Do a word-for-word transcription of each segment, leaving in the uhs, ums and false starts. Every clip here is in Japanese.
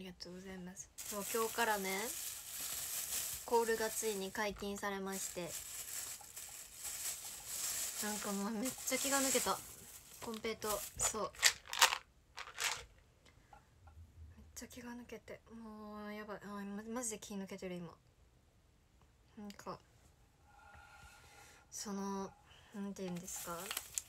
りがとうございます。そう、今日からねコールがついに解禁されまして、なんかもうめっちゃ気が抜けた。コンペイトー、そうめっちゃ気が抜けて、もうやばい、あマジで気抜けてる今。なんかそのなんて言うんですか、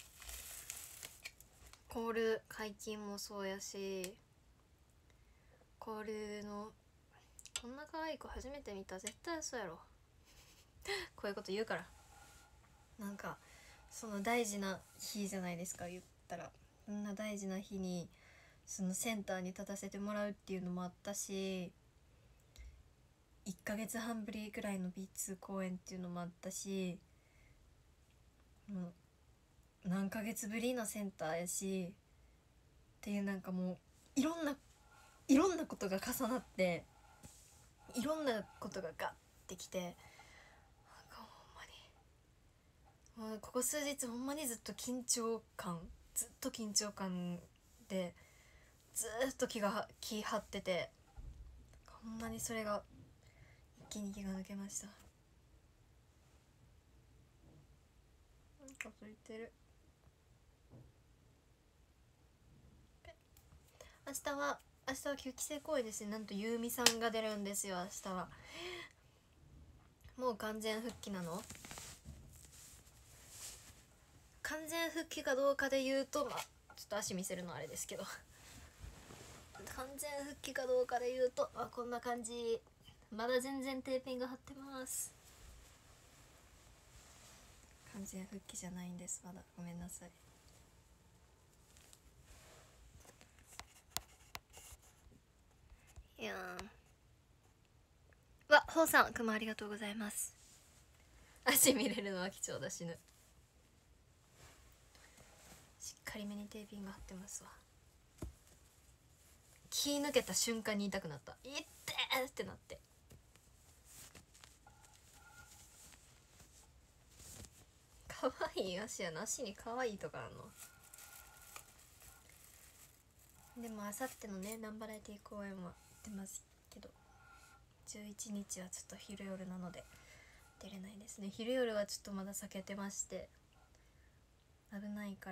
コール解禁もそうやし、コールのこんな可愛い子初めて見た、絶対そうやろこういうこと言うから。なんかその大事な日じゃないですか、言ったら。こんな大事な日にそのセンターに立たせてもらうっていうのもあったし、いっかげつはんぶりくらいの ビーツー 公演っていうのもあったし、もう何ヶ月ぶりのセンターやしっていう、なんかもういろんないろんなことが重なって、いろんなことがガッてきて、なんかほんまにもうここ数日ほんまにずっと緊張感ずっと緊張感でずっと気が気張ってて、ほんまにそれが一気に気が抜けました。なんかついてる。明日は明日は旧期生公演ですね。なんとゆうみさんが出るんですよ。明日はもう完全復帰なの？完全復帰かどうかで言うと、まあちょっと足見せるのあれですけど完全復帰かどうかで言うと、まあ、こんな感じ。まだ全然テーピング貼ってます。完全復帰じゃないんです、まだ。ごめんなさい。いやー、わ、ほうさん、くまありがとうございます。足見れるのは貴重だ。死ぬ。しっかりめにテーピング貼ってますわ。気抜けた瞬間に痛くなった。いってーってなって、かわいい足やな。足にかわいいとかあんの。でもあさってのねナンバラエティ公演は出ますけど、じゅういちにちはちょっと昼夜なので出れないですね。昼夜はちょっとまだ避けてまして、危ないから。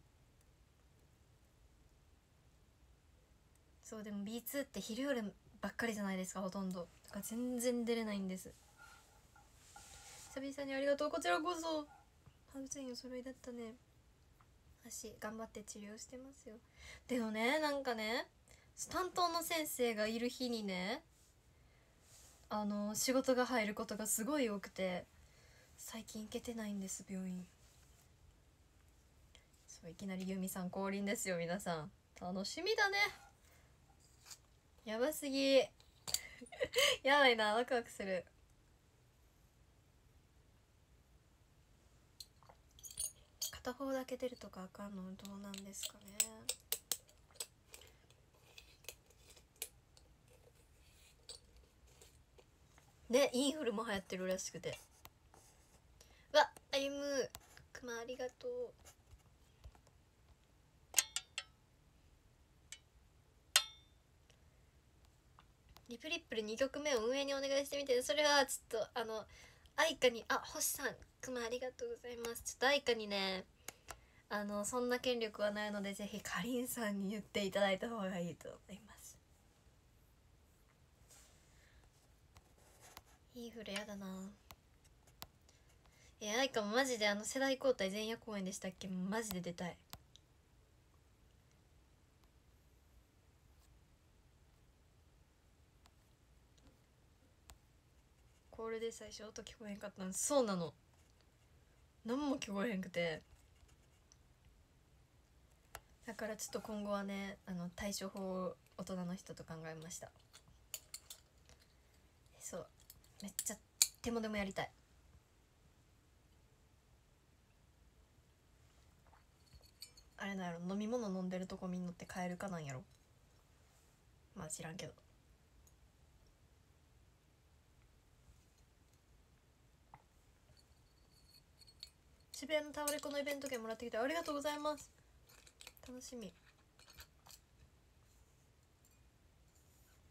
そう、でも ビーツー って昼夜ばっかりじゃないですか、ほとんど。だから全然出れないんです。久々にありがとう。こちらこそ。ハウスインお揃いだったね。足頑張って治療してますよ。でもね、なんかね、担当の先生がいる日にね、あの仕事が入ることがすごい多くて、最近行けてないんです、病院。そう、いきなりユミさん降臨ですよ。皆さん楽しみだね。やばすぎやばいな、ワクワクする。片方だけ出るとかあかんのどうなんですかね。ね、インフルも流行ってるらしくて。わ、歩むくまありがとう。リプリップルにきょくめを運営にお願いしてみて。それはちょっとあの愛花に、あ、星さんくまありがとうございます。ちょっと愛花にね、あのそんな権力はないので、ぜひかりんさんに言っていただいた方がいいと思います。インフルやだな。え、愛花もマジであの世代交代前夜公演でしたっけ、マジで出たい。これで最初音聞こえへんかったん。そうなの、何も聞こえへんくて。だからちょっと今後はね、あの対処法を大人の人と考えました。そう、めっちゃでもでもやりたい。あれなんやろ、飲み物飲んでるとこ見んのってカエルかなんやろ。まあ知らんけど。渋谷のタワレコのイベント券もらってきてありがとうございます。楽しみ。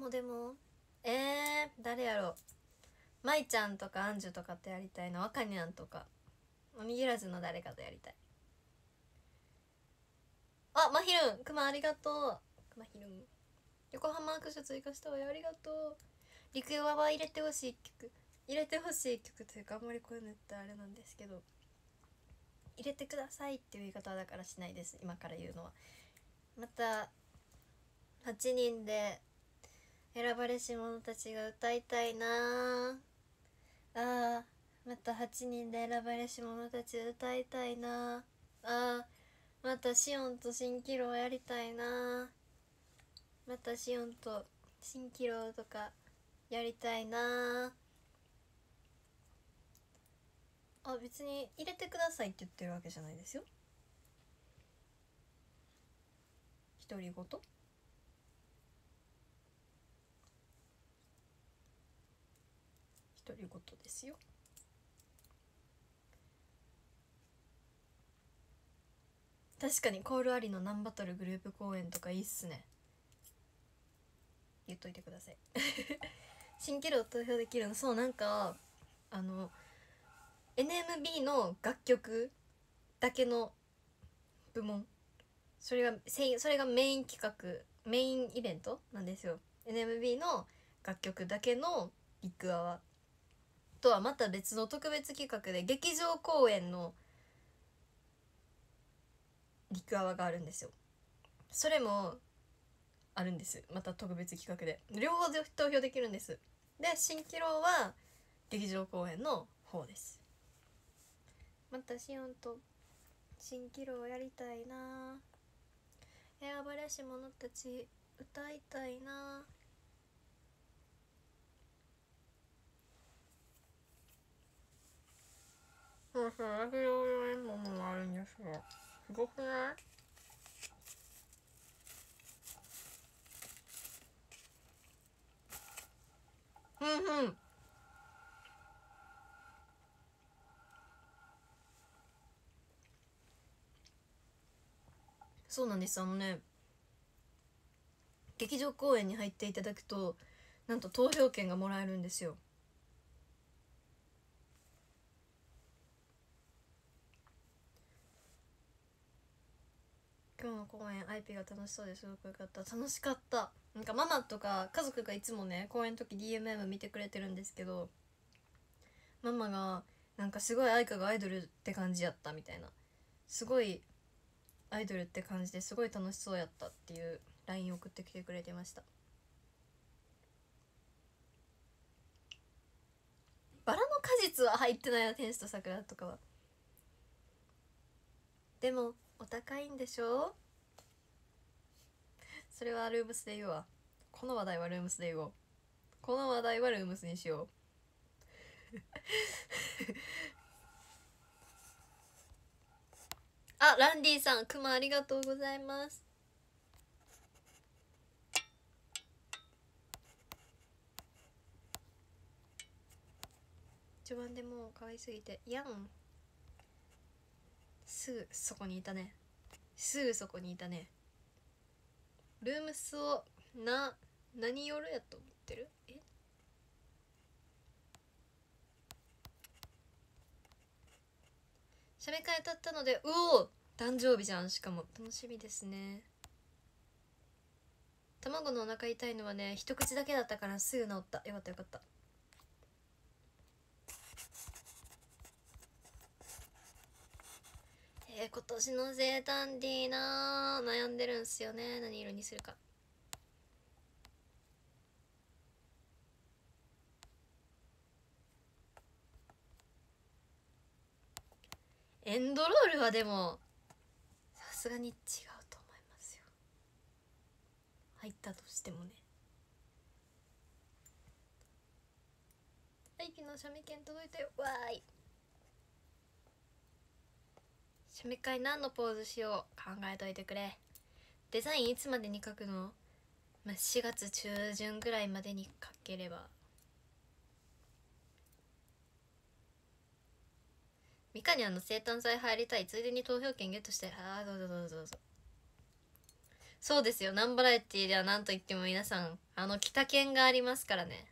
もでもえー、誰やろう。まいちゃんとかアンジュとかとやりたいの。わかにゃんとかおにぎらずの誰かとやりたい。あ、まひるん、くまありがとう。くまひるん、横浜握手追加したわよ、ありがとう。リクヨワは入れてほしい曲、入れてほしい曲というか、あんまりこういうの言ったらあれなんですけど、入れてくださいっていう言い方だからしないです、今から言うのは。またはちにんで選ばれし者たちが歌いたいなあ。あまたはちにんで選ばれし者たち歌いたいなあ。またシオンと蜃気楼やりたいな。またシオンと蜃気楼とかやりたいなあ。別に入れてくださいって言ってるわけじゃないですよ。独り言独り言ですよ。確かにコールありのナンバトルグループ公演とかいいっすね。言っといてください蜃気楼投票できるの。そう、なんかあの エヌエムビー の楽曲だけの部門、それがそれがメイン企画メインイベントなんですよ。 エヌエムビー の楽曲だけのビッグアワーとはまた別の特別企画で劇場公演のビッグアワーがあるんですよ。それもあるんです、また特別企画で両方で投票できるんです。で蜃気楼は劇場公演の方です。またシオンと蜃気楼やりたいな。選ばれし者たち歌いたいな。そうそう、ラフ用用ものもあるんですよ。すごくない？うんうん。そうなんです。あのね、劇場公演に入っていただくとなんと投票権がもらえるんですよ。今日の公演アイピーが楽しそうですごくよかった。楽しかった。なんかママとか家族がいつもね公演の時 ディーエムエム 見てくれてるんですけど、ママがなんかすごい愛花がアイドルって感じやったみたいな、すごいアイドルって感じですごい楽しそうやったっていう ライン 送ってきてくれてました。バラの果実は入ってないな、天使と桜とかは。でもお高いんでしょ。それはルームスで言うわ。この話題はルームスで言おう。この話題はルームスにしようあ、ランディさん、クマありがとうございます。序盤でもう可愛すぎてやん。すぐそこにいたね、すぐそこにいたね。ルームスをな何夜やと思ってる？えしゃべ会歌ったので、うお誕生日じゃん。しかも楽しみですね。卵のお腹痛いのはね一口だけだったからすぐ治った。よかったよかった。えー、今年の生誕ディーな悩んでるんすよね、何色にするか。エンドロールはでもさすがに違うと思いますよ、入ったとしてもね。アイピの写メ券届いたよ、わーい。写メ会何のポーズしよう考えといてくれ。デザインいつまでに書くの？まあ、しがつ中旬ぐらいまでに書ければ。ミカにあの生誕祭入りたい、ついでに投票権ゲットして、ああどうぞどうぞどうぞ。 そうですよ、ナンバラエティでは何と言っても皆さんあの北県がありますからね。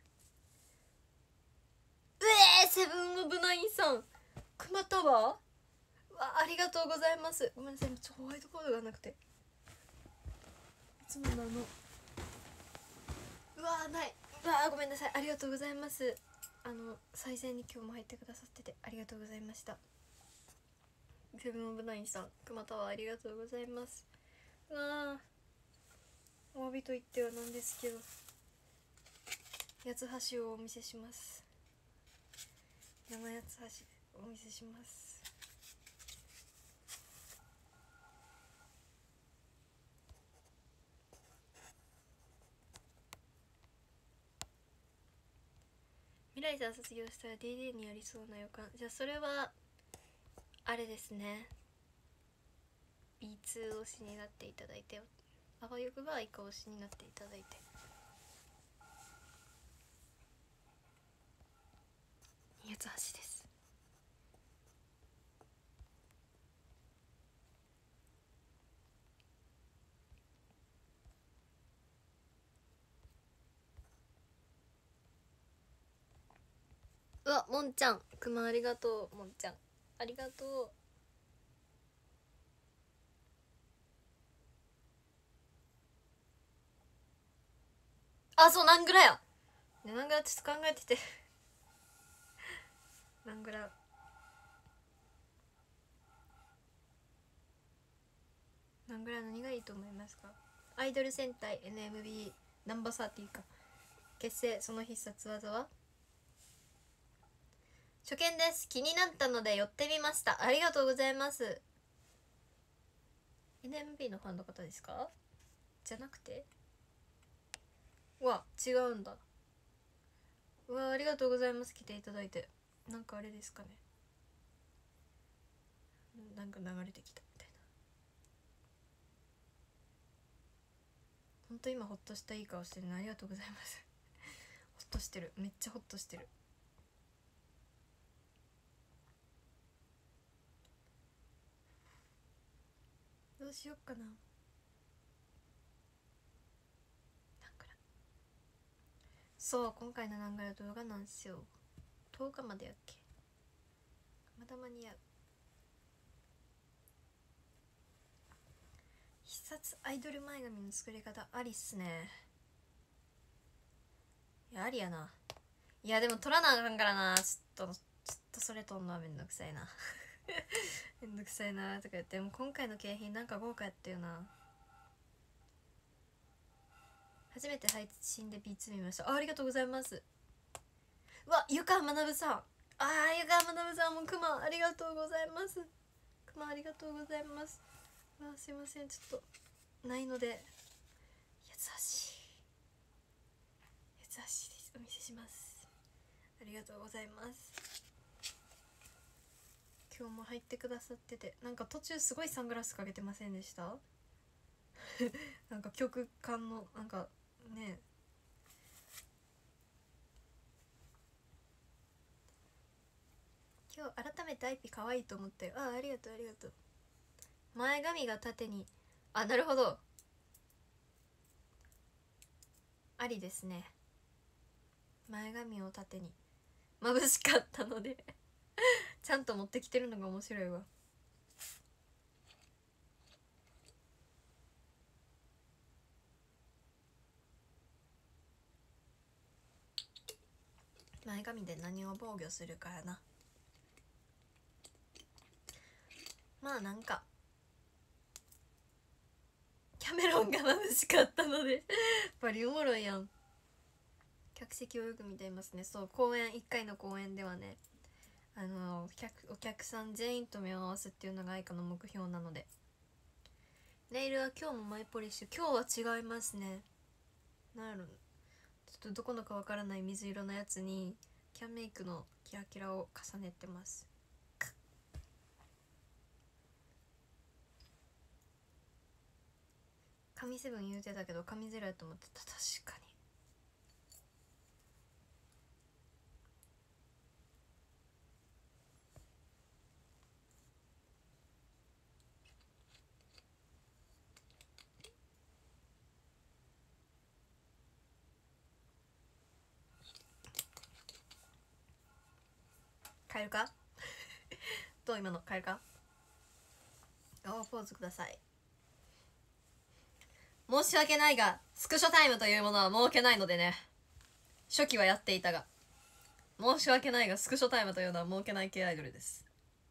うえー、セブンオブナインさん、熊タワー、わ、ありがとうございます。ごめんなさい、ちょホワイトコードがなくて、いつものあの、うわーない、うわーごめんなさい、ありがとうございます。あの最前に今日も入ってくださっててありがとうございました。セブンオブナインさん、熊タワーありがとうございます。うわー、お詫びと言ってはなんですけど、八つ橋をお見せします。山八つ橋お見せします。未来さん卒業したら ディーディー にやりそうな予感。じゃあそれはあれですね、 ビーツー 推しになっていただいて、あわよくばイカ推しになっていただいて、八つ橋です。うわ、もんちゃん、くまありがとう。もんちゃんありがとう。あ、そう、なんぐらやね、なんぐらちょっと考えててなんぐらなんぐら何がいいと思いますか？アイドル戦隊 エヌエムビー ナンバーサーティーか。結成、その必殺技は？初見です。気になったので寄ってみました。ありがとうございます。 エヌエムビー のファンの方ですか？じゃなくて、うわ、違うんだ。うわ、ありがとうございます。来ていただいて。なんかあれですかね、なんか流れてきたみたいな。ほんと今ほっとしたいい顔してるのありがとうございますほっとしてる、めっちゃほっとしてる。どうしよっかな。なんかそう、今回のなんか動画なんですよ。とおかまでやっけ。まだ間に合う。必殺アイドル前髪の作り方ありっすね。いや、ありやな。いやでも取らなあかんからな。ちょっとちょっとそれ取んのはめんどくさいなめんどくさいなとか言って。も今回の景品なんか豪華やったよな。初めて配信で ビーツー 見ました。 あ, ありがとうございます。うわ、ゆかまなぶさん、あー、ゆかまなぶさんもくまありがとうございます。くまありがとうございます。あ、すいません、ちょっとないので、八つ橋八つ橋です。お見せします。ありがとうございます。今日も入ってくださってて、なんか途中すごいサングラスかけてませんでしたなんか曲感のなんかね、今日改めてアイピ可愛いと思ったよ。ああ、ありがとうありがとう。前髪が縦に、あ、なるほど、ありですね。前髪を縦に、眩しかったのでちゃんと持ってきてるのが面白いわ。前髪で何を防御するかやな。まあなんかキャメロンが眩しかったのでやっぱりおもろいやん。客席をよく見ていますね。そう、公演いっかいの公演ではね、あの客お客さん全員と目を合わすっていうのが愛花の目標なので。ネイルは今日もマイポリッシュ。今日は違いますね。なんやろ、ちょっとどこのかわからない水色のやつにキャンメイクのキラキラを重ねてます。紙セブン言うてたけど紙ゼロやと思ってた。確かに。 変えるかどう今の変えるか。おポーズください。申し訳ないがスクショタイムというものは設けないのでね。初期はやっていたが、申し訳ないがスクショタイムというのは設けない系アイドルです。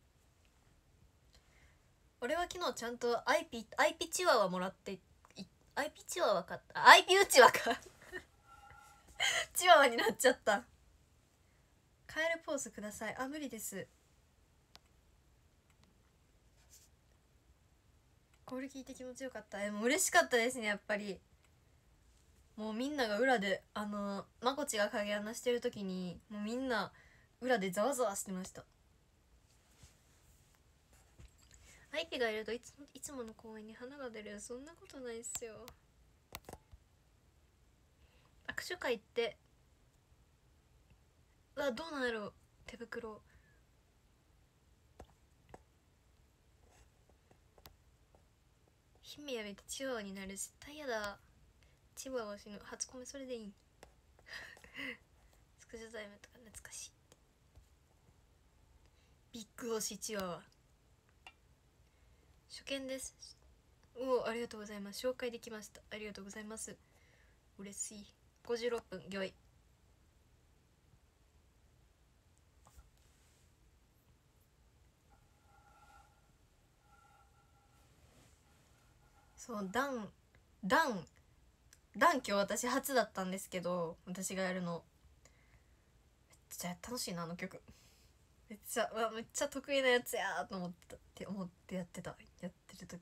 俺は昨日ちゃんとアイピアイピチワワもらっていアイピチワワかったアイピウチワかチワワになっちゃった。カエルポーズください。あ無理です。これ聞いて気持ちよかった。でも嬉しかったですね。やっぱりもうみんなが裏であのまこちが影穴してる時にもうみんな裏でざわざわしてました。アイピがいるといついつもの公園に花が出る。そんなことないっすよ。握手会ってはどうなんやろう。手袋姫やめてチワワになる。絶対やだ。チワワ死ぬ。初コメそれでいいスクショタイムとか懐かしい。ビッグ推しチワワ初見です。おおありがとうございます。紹介できました。ありがとうございます。嬉しい。ごじゅうろっぷんギョイ。そうダンダンダン今日私初だったんですけど、私がやるのめっちゃ楽しいなあの曲。めっちゃうわめっちゃ得意なやつやと思ったって思ってやってた。やってる時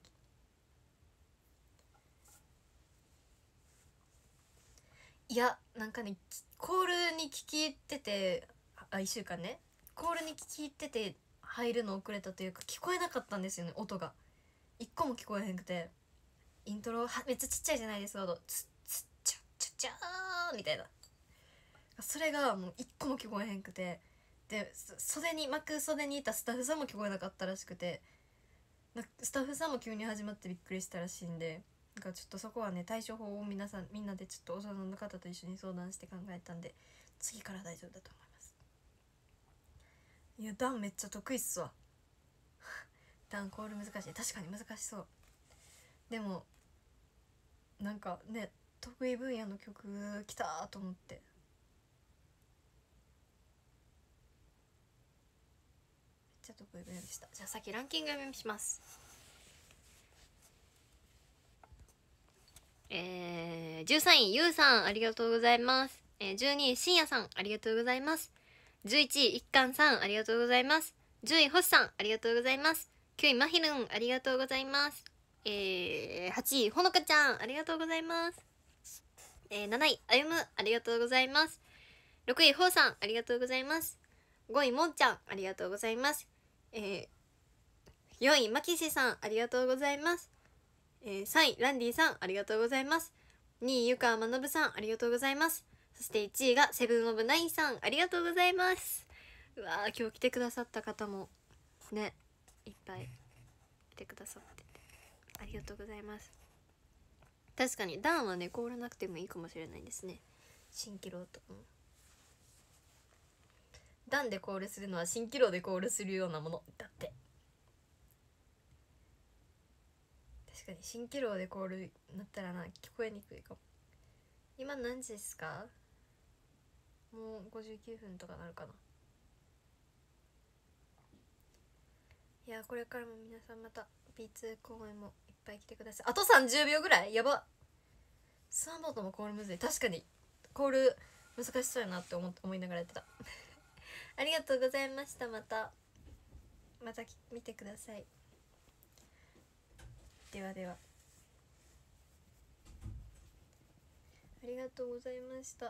いやなんかねコールに聞き入っててあいっしゅうかんねコールに聞き入ってて入るの遅れたというか聞こえなかったんですよね。音が一個も聞こえへんくて、イントロはめっちゃちっちゃいじゃないですか。音ツッツッチャッチャッチャーみたいな、それがもう一個も聞こえへんくて、で袖に幕袖にいたスタッフさんも聞こえなかったらしくて、なスタッフさんも急に始まってびっくりしたらしいんで、なんかちょっとそこはね対処法を皆さんみんなでちょっと大人の方と一緒に相談して考えたんで次から大丈夫だと思います。いやダンめっちゃ得意っすわダンコール難しい。確かに難しそう。でもなんかね得意分野の曲来たと思って、めっちゃ得意分野でした。じゃあさっきランキング読みします。えー、じゅうさんいゆうさんありがとうございます。えー、じゅうにいしんやさんありがとうございます。じゅういちいいっかんさんありがとうございます。じゅういほしさんありがとうございます。きゅういまひるんありがとうございます。えー、はちいほのかちゃんありがとうございます。えー、なないあゆむありがとうございます。ろくいほうさんありがとうございます。ごいもんちゃんありがとうございます。えー、よんいまきしさんありがとうございます。えー、さんいランディさんありがとうございます。にいゆかまなぶさんありがとうございます。そしていちいがセブンオブナインさんありがとうございます。うわー今日来てくださった方もねいっぱい来てくださってありがとうございます。確かにダンはねコールなくてもいいかもしれないですね。蜃気楼とかもダンでコールするのは蜃気楼でコールするようなものだって。確かに蜃気楼でコールなったらな聞こえにくいかも。今何時ですか？もうごじゅうきゅうふんとかなるかな。いやこれからも皆さんまた ビーツー 公演もいっぱい来てください。あとさんじゅうびょうぐらいやば。スワンボートもコールむずい。確かにコール難しそうやなって思思いながらやってたありがとうございました。またまた見てください。ではではありがとうございました。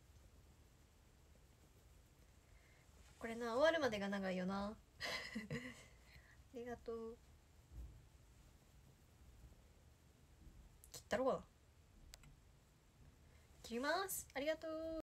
これな終わるまでが長いよなありがとう。切ったろう切ります。ありがとう。